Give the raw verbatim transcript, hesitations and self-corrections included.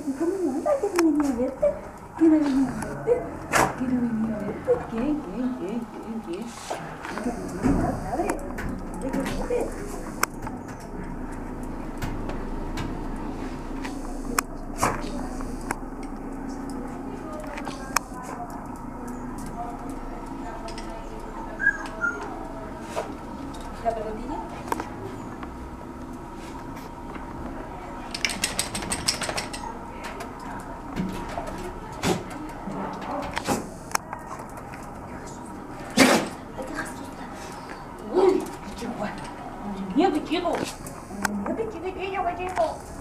¿Cómo anda? ¿Que no venía a verte? ¿Que no venía a verte? ¿Que no venía a verte? ¿Qué? ¿Qué? ¿Qué? ¿Qué? ¿Qué? ¿Qué te pasa, padre? ¿Qué te pasa? ¿La pelotilla? ¡Uy! ¡Qué guay! ¡Madre mía, qué chico! ¡Madre mía, qué chiquitillo, qué chico!